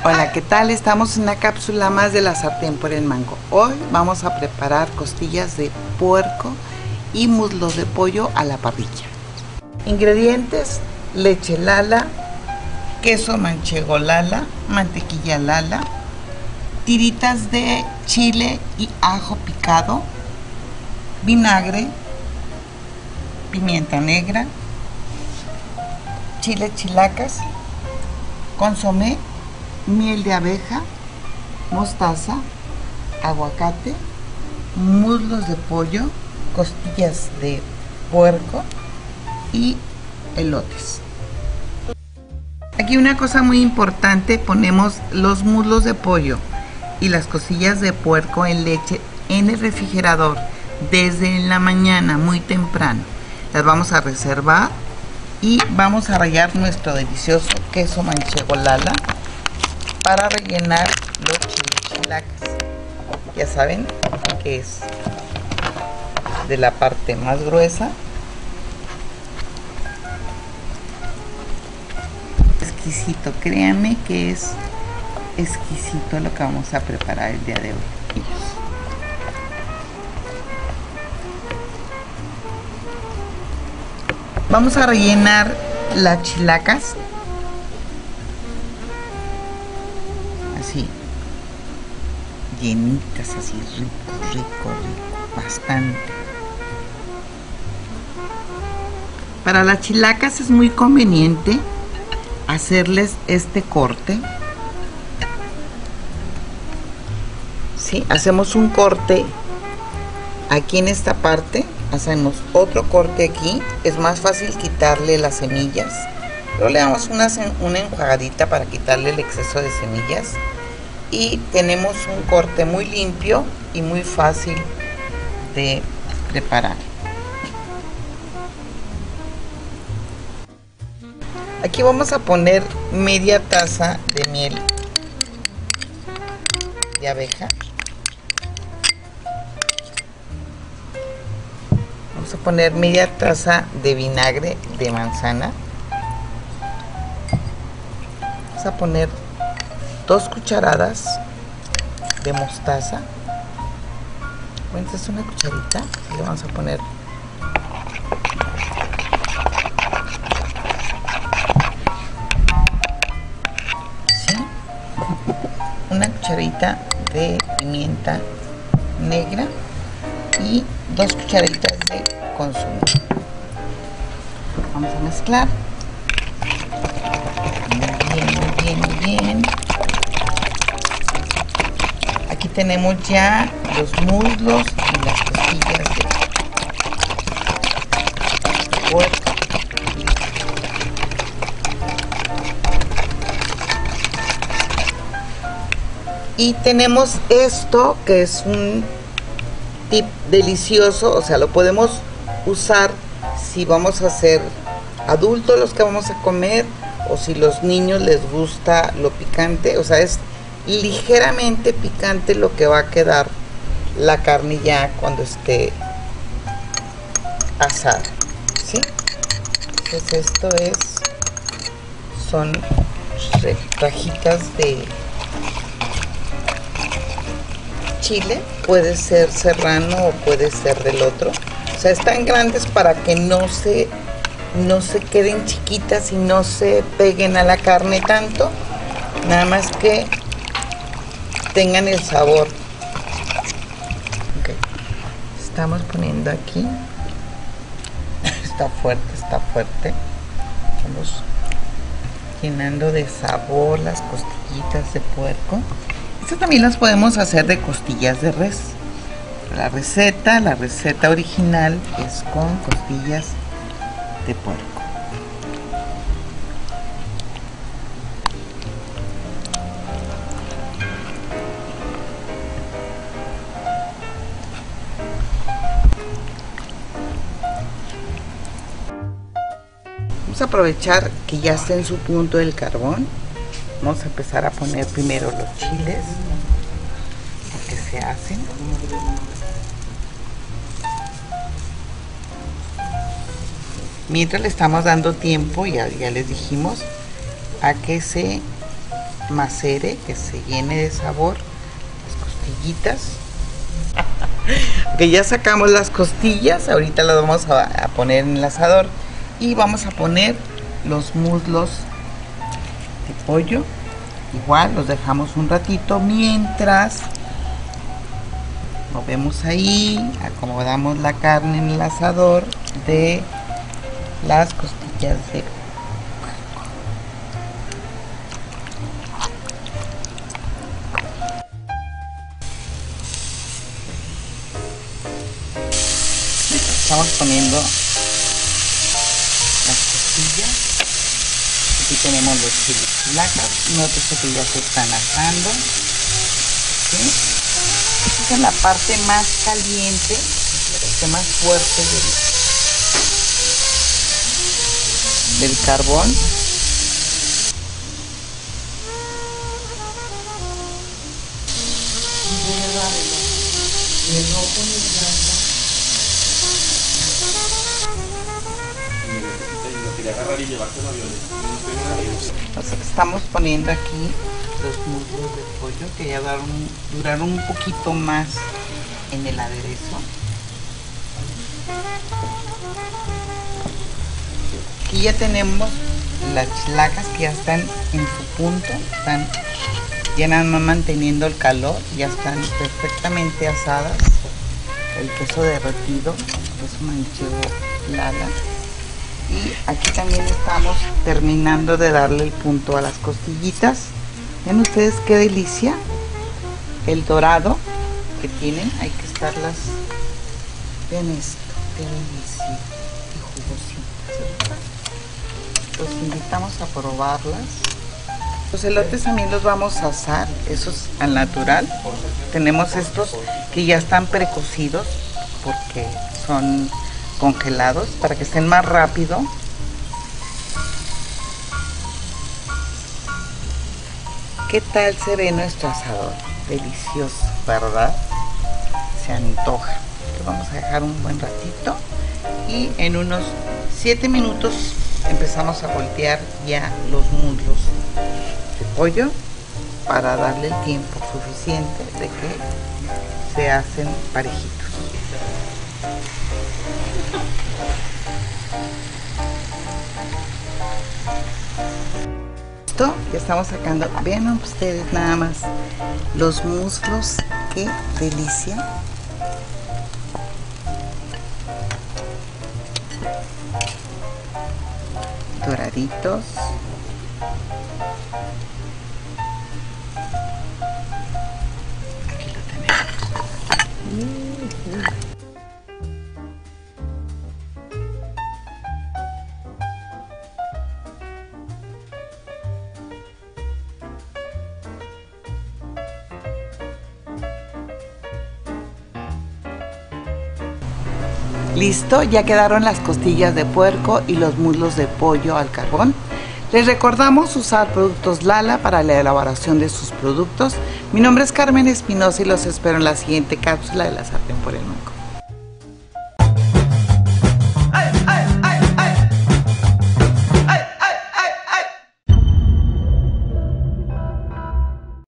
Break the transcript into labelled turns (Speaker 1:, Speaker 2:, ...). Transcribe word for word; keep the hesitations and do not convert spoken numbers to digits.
Speaker 1: Hola, ¿qué tal? Estamos en una cápsula más de la sartén por el mango. Hoy vamos a preparar costillas de puerco y muslos de pollo a la parrilla. Ingredientes: leche Lala, queso manchego Lala, mantequilla Lala, tiritas de chile y ajo picado, vinagre, pimienta negra, chile chilacas, consomé, miel de abeja, mostaza, aguacate, muslos de pollo, costillas de puerco y elotes. Aquí una cosa muy importante: ponemos los muslos de pollo y las costillas de puerco en leche en el refrigerador desde la mañana, muy temprano. Las vamos a reservar y vamos a rallar nuestro delicioso queso manchego Lala para rellenar los chilacas. Ya saben que es de la parte más gruesa. Exquisito, créanme que es exquisito lo que vamos a preparar el día de hoy. Vamos a rellenar las chilacas así, llenitas, así, rico, rico, rico, bastante. Para las chilacas es muy conveniente hacerles este corte. ¿Sí? Hacemos un corte aquí en esta parte, hacemos otro corte aquí. Es más fácil quitarle las semillas, pero le damos una, una enjuagadita para quitarle el exceso de semillas. Y tenemos un corte muy limpio y muy fácil de preparar. Aquí vamos a poner media taza de miel de abeja. Vamos a poner media taza de vinagre de manzana. Vamos a poner dos cucharadas de mostaza. Bueno, esta es una cucharita y le vamos a poner ¿sí? una cucharita de pimienta negra y dos cucharaditas de consomé. Vamos a mezclar muy bien, muy bien, muy bien. Aquí tenemos ya los muslos y las costillas de puerco. Y tenemos esto que es un tip delicioso, o sea, lo podemos usar si vamos a ser adultos los que vamos a comer, o si los niños les gusta lo picante. O sea, es ligeramente picante lo que va a quedar la carne ya cuando esté asada, ¿sí? Entonces esto es, son rajitas de chile, puede ser serrano o puede ser del otro. O sea, están grandes para que no se no se queden chiquitas y no se peguen a la carne tanto, nada más que tengan el sabor. Okay. Estamos poniendo aquí. Está fuerte, está fuerte. Vamos llenando de sabor las costillitas de puerco. Esto también las podemos hacer de costillas de res. La receta, la receta original es con costillas de puerco. Vamos a aprovechar que ya está en su punto el carbón. Vamos a empezar a poner primero los chiles que se hacen. Mientras le estamos dando tiempo, ya, ya les dijimos, a que se macere, que se llene de sabor las costillitas. Que ya sacamos las costillas, ahorita las vamos a, a poner en el asador y vamos a poner los muslos de pollo. Igual los dejamos un ratito mientras movemos ahí, acomodamos la carne en el asador de las costillas de puerco. Estamos poniendo las costillas. Aquí tenemos los chiles placas, nótese que ya se están asando. ¿Sí? Esta es la parte más caliente, la parte más fuerte del, del carbón. Entonces, estamos poniendo aquí los muslos de pollo que ya duraron, duraron un poquito más en el aderezo. Aquí ya tenemos las chilacas que ya están en su punto, están ya nada más manteniendo el calor, ya están perfectamente asadas. El queso derretido, queso manchego Lala. Y aquí también estamos terminando de darle el punto a las costillitas. Ven ustedes qué delicia el dorado que tienen. Hay que estarlas. Ven esto, qué delicia, qué jugositas. Los invitamos a probarlas. Los elotes también los vamos a asar, esos al natural. Tenemos estos que ya están precocidos porque son congelados para que estén más rápido. ¿Qué tal se ve nuestro asador? Delicioso, ¿verdad? Se antoja. Lo vamos a dejar un buen ratito y en unos siete minutos empezamos a voltear ya los muslos de pollo para darle el tiempo suficiente de que se hacen parejitos. Ya estamos sacando, vean ustedes nada más los muslos, qué delicia. Doraditos. Aquí lo tenemos. Listo, ya quedaron las costillas de puerco y los muslos de pollo al carbón. Les recordamos usar productos Lala para la elaboración de sus productos. Mi nombre es Carmen Espinosa y los espero en la siguiente cápsula de La Sartén por el Mango.